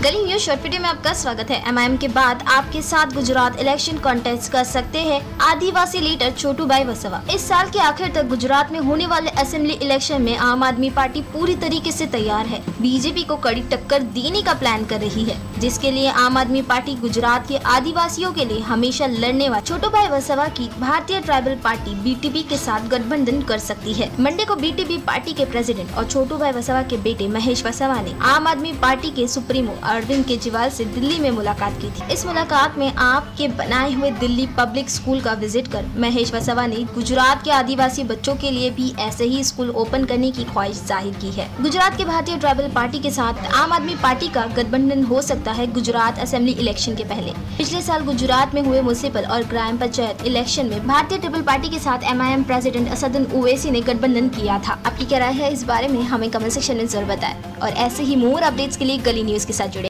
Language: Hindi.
गली न्यूज शॉर्ट वीडियो में आपका स्वागत है। एमआईएम के बाद आपके साथ गुजरात इलेक्शन कॉन्टेस्ट कर सकते हैं आदिवासी लीडर छोटूभाई वसावा। इस साल के आखिर तक गुजरात में होने वाले असेंबली इलेक्शन में आम आदमी पार्टी पूरी तरीके से तैयार है। बीजेपी को कड़ी टक्कर देने का प्लान कर रही है, जिसके लिए आम आदमी पार्टी गुजरात के आदिवासियों के लिए हमेशा लड़ने वाले छोटूभाई वसावा की भारतीय ट्राइबल पार्टी बीटीपी के साथ गठबंधन कर सकती है। मंडे को बीटीपी पार्टी के प्रेसिडेंट और छोटूभाई वसावा के बेटे महेश वसावा ने आम आदमी पार्टी के सुप्रीमो अरविंद केजरीवाल से दिल्ली में मुलाकात की थी। इस मुलाकात में आपके बनाए हुए दिल्ली पब्लिक स्कूल का विजिट कर महेश वसावा ने गुजरात के आदिवासी बच्चों के लिए भी ऐसे ही स्कूल ओपन करने की ख्वाहिश जाहिर की है। गुजरात के भारतीय ट्राइबल पार्टी के साथ आम आदमी पार्टी का गठबंधन हो सकता है गुजरात असेंबली इलेक्शन के पहले। पिछले साल गुजरात में हुए म्युनिसिपल और ग्राम पंचायत इलेक्शन में भारतीय ट्राइबल पार्टी के साथ एमआईएम प्रेसिडेंट असदुद्दीन ओवैसी ने गठबंधन किया था। आपकी क्या राय है इस बारे में हमें कमेंट सेक्शन में जरूर बताएं और ऐसे ही मोर अपडेट्स के लिए गली न्यूज के साथ जुड़े।